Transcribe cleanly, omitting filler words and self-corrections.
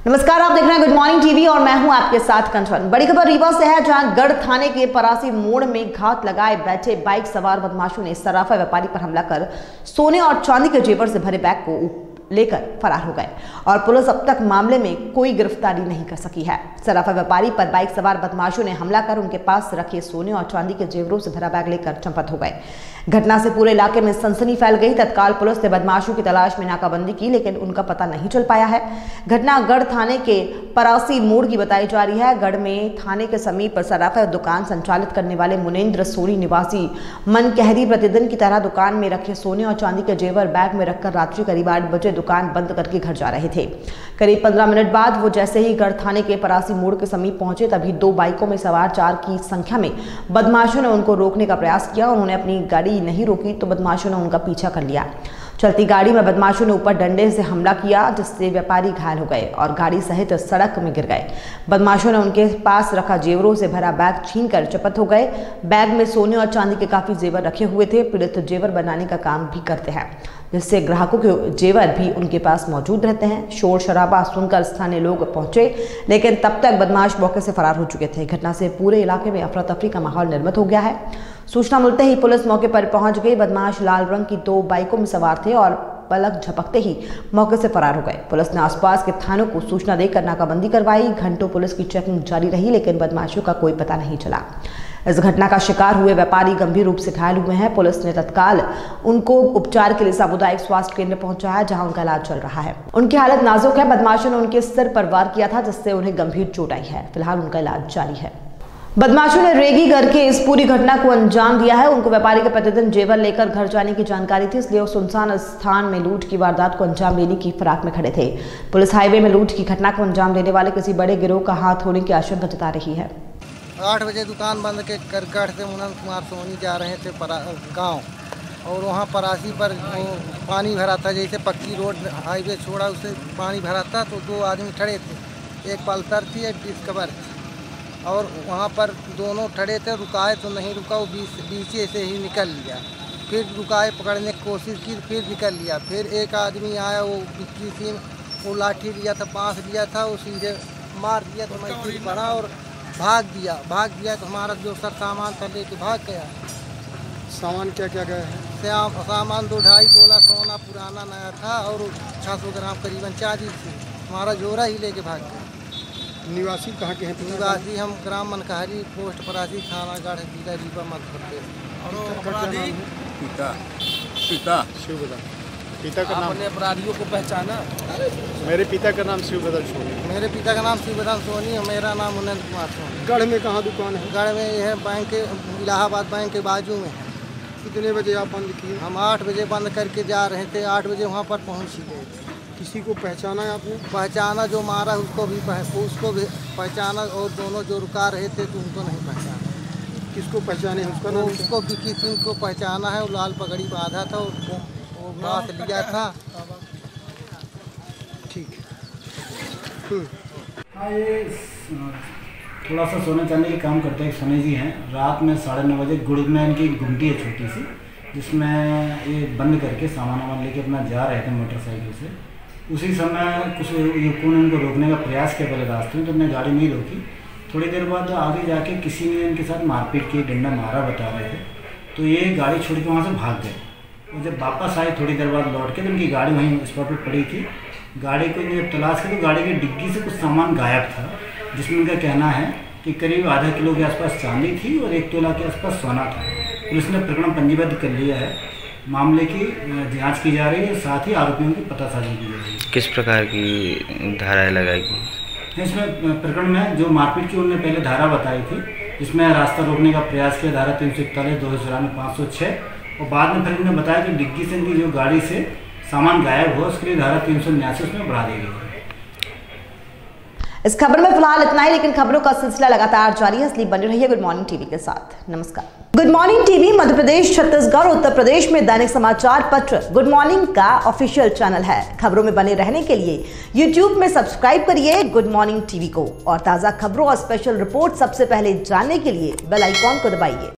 नमस्कार, आप देख रहे हैं गुड मॉर्निंग टीवी और मैं हूं आपके साथ कंचन। बड़ी खबर रीवा से है, जहां गढ़ थाने के परासी मोड़ में घात लगाए बैठे बाइक सवार बदमाशों ने सराफा व्यापारी पर हमला कर सोने और चांदी के जेवर से भरे बैग को लेकर फरार हो गए और पुलिस अब तक मामले में कोई गिरफ्तारी नहीं कर सकी है। सराफा व्यापारी पर बाइक सवार बदमाशों ने हमला कर उनके पास रखे सोने और चांदी के जेवरों से भरा बैग लेकर चंपत हो गए। घटना से पूरे इलाके में सनसनी फैल गई। तत्काल पुलिस ने बदमाशों की तलाश में नाकाबंदी की, लेकिन उनका पता नहीं चल पाया है। घटना गढ़ थाने के परासी मोड़ की बताई जा रही है। गढ़ में थाने के समीप सराफा दुकान संचालित करने वाले मुनेंद्र सोनी निवासी मनकहरी प्रतिदिन की तरह दुकान में रखे सोने और चांदी के जेवर बैग में रखकर रात्रि करीब 8 बजे दुकान बंद करके घर जा रहे थे। करीब 15 मिनट बाद वो जैसे ही गढ़ थाने के परासी मोड़ के समीप पहुंचे, तभी 2 बाइकों में सवार 4 की संख्या में बदमाशों ने उनको रोकने का प्रयास किया। उन्होंने अपनी गाड़ी नहीं रोकी तो बदमाशों ने उनका पीछा कर लिया। चलती गाड़ी में बदमाशों ने ऊपर डंडे से हमला किया, जिससे व्यापारी घायल हो गए और गाड़ी सहित सड़क में गिर गए। बदमाशों ने उनके पास रखा जेवरों से भरा बैग छीनकर चपत हो गए। बैग में सोने और चांदी के काफी जेवर रखे हुए थे। पीड़ित जेवर बनाने का काम भी करते हैं, जिससे ग्राहकों के जेवर भी उनके पास मौजूद रहते हैं। शोर शराबा सुनकर स्थानीय लोग पहुंचे, लेकिन तब तक बदमाश मौके से फरार हो चुके थे। घटना से पूरे इलाके में अफरा तफरी का माहौल निर्मित हो गया है। सूचना मिलते ही पुलिस मौके पर पहुंच गई। बदमाश लाल रंग की 2 बाइकों में सवार थे और पलक झपकते ही मौके से फरार हो गए। पुलिस ने आसपास के थानों को सूचना देकर नाकाबंदी करवाई। घंटों पुलिस की चेकिंग जारी रही, लेकिन बदमाशों का कोई पता नहीं चला। इस घटना का शिकार हुए व्यापारी गंभीर रूप से घायल हुए हैं। पुलिस ने तत्काल उनको उपचार के लिए सामुदायिक स्वास्थ्य केंद्र पहुंचाया, जहां उनका इलाज चल रहा है। उनकी हालत नाजुक है। बदमाशों ने उनके सिर पर वार किया था, जिससे उन्हें गंभीर चोट आई है। फिलहाल उनका इलाज जारी है। बदमाशों ने रेगी करके इस पूरी घटना को अंजाम दिया है। उनको व्यापारी के प्रतिदिन जेवर लेकर घर जाने की जानकारी थी, इसलिए वो सुनसान स्थान में लूट की वारदात को अंजाम देने की फिराक में खड़े थे। पुलिस हाईवे में लूट की घटना को अंजाम देने वाले किसी बड़े गिरोह का हाथ होने की आशंका जता रही है। 8 बजे दुकान बंद के करगढ़ से मुनन कुमार सोनी जा रहे थे गांव, और वहां परासी पर पानी भरा था। जैसे पक्की रोड हाईवे छोड़ा, उससे पानी भरा था, तो 2 आदमी खड़े थे। एक पल्सर थी, एक डिस्कवर थी, और वहां पर दोनों खड़े थे। रुकाए तो नहीं रुका, वो बीचे से ही निकल लिया। फिर रुकाए, पकड़ने की कोशिश की, फिर निकल लिया। फिर एक आदमी आया, वो बिक्की सिंह, वो लाठी लिया था, बांस लिया था, वो सीधे मार दिया। तो मैं फिर पड़ा और भाग दिया तो हमारा जो सर सामान था लेके भाग गया। सामान क्या क्या गया है? सामान 2-2.5 तोला सोना पुराना नया था, और 600 ग्राम करीबन चांदी थी। हमारा जोरा ही लेके भाग गया। निवासी कहाँ के हैं? निवासी हम ग्राम मनकहरी, पोस्ट परासी, थाना गढ़, जिला रीवा, मध्य प्रदेश। पिता शिवबदल। पिता का नाम? अपराधियों को पहचाना। मेरे पिता का नाम शिवबदल सोनी। मेरे पिता का नाम शिवबदल सोनी है। मेरा नाम मुनेंद्र कुमार सोनी। गढ़ में कहाँ दुकान है? गढ़ में ये है बैंक, इलाहाबाद बैंक के बाजू में है। कितने बजे आप बंद किए? हम 8 बजे बंद करके जा रहे थे। 8 बजे वहाँ पर पहुँच ही गए थे। किसी को पहचाना है आपने? पहचाना, जो मारा उसको भी पहचाना, और दोनों जो रुका रहे थे तो उनको नहीं पहचाना। किसको पहचाने? उसका तो नाम? उसको बिक्की सिंह को पहचाना है। वो लाल पगड़ी बांधा था, उसको वो बात लिया था। ठीक। हाँ, ये थोड़ा सा सोने चांदी के काम करते हैं। सोनी जी हैं। रात में 9:30 बजे गुड़ में इनकी गुमटी है छोटी सी, जिसमें ये बंद करके सामान लेके अपना जा रहे थे मोटरसाइकिल से। उसी समय कुछ युवकों ने उनको रोकने का प्रयास किया पहले रास्ते में, तो उन्होंने गाड़ी नहीं रोकी। थोड़ी देर बाद आगे जाके किसी ने इनके साथ मारपीट की, डंडा मारा बता रहे थे, तो ये गाड़ी छोड़ के वहाँ से भाग गए। और जब वापस आए थोड़ी देर बाद लौट के, तो उनकी गाड़ी वहीं स्पॉट पर पड़ी थी। गाड़ी को जब तलाश की तो गाड़ी की डिग्गी से कुछ सामान गायब था, जिसमें उनका कहना है कि करीब आधा किलो के आसपास चांदी थी और 1 तोला के आसपास सोना था। पुलिस ने प्रकरण पंजीबद्ध कर लिया है। मामले की जांच की जा रही है, साथ ही आरोपियों की पतासाजी की जा रही है। किस प्रकार की धाराएं लगाई गई? इसमें प्रकरण में जो मारपीट की उन्होंने पहले धारा बताई थी, इसमें रास्ता रोकने का प्रयास किया, धारा 341, 294, 506, और बाद में फिर उन्होंने बताया कि डिग्गी से इनकी जो गाड़ी से सामान गायब हुआ, उसके लिए धारा 379 उसमें बढ़ा दी गई। इस खबर में फिलहाल इतना ही, लेकिन खबरों का सिलसिला लगातार जारी है, इसलिए बने रहिए गुड मॉर्निंग टीवी के साथ। नमस्कार। Good morning TV Madhya Pradesh, Chhattisgarh, Uttar Pradesh में दैनिक समाचार पत्र गुड मॉर्निंग का ऑफिशियल चैनल है। खबरों में बने रहने के लिए यूट्यूब में सब्सक्राइब करिए गुड मॉर्निंग टीवी को, और ताजा खबरों और स्पेशल रिपोर्ट सबसे पहले जानने के लिए बेल आइकॉन को दबाइए।